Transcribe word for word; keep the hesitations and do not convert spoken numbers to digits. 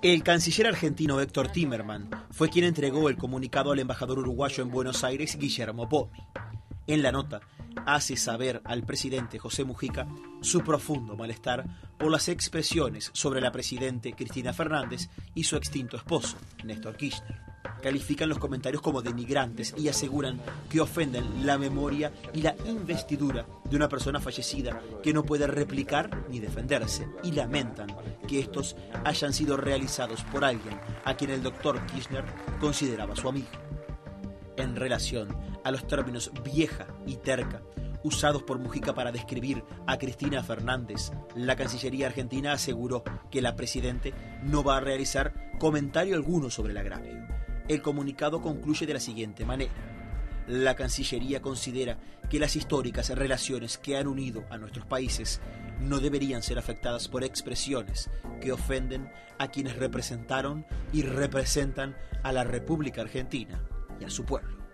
El canciller argentino Héctor Timerman fue quien entregó el comunicado al embajador uruguayo en Buenos Aires, Guillermo Bomi. En la nota, hace saber al presidente José Mujica su profundo malestar por las expresiones sobre la presidente Cristina Fernández y su extinto esposo, Néstor Kirchner. Califican los comentarios como denigrantes y aseguran que ofenden la memoria y la investidura de una persona fallecida que no puede replicar ni defenderse, y lamentan que estos hayan sido realizados por alguien a quien el doctor Kirchner consideraba su amigo. En relación a los términos vieja y terca usados por Mujica para describir a Cristina Fernández, la Cancillería argentina aseguró que la presidente no va a realizar comentario alguno sobre el agravio. El comunicado concluye de la siguiente manera: la Cancillería considera que las históricas relaciones que han unido a nuestros países no deberían ser afectadas por expresiones que ofenden a quienes representaron y representan a la República Argentina y a su pueblo.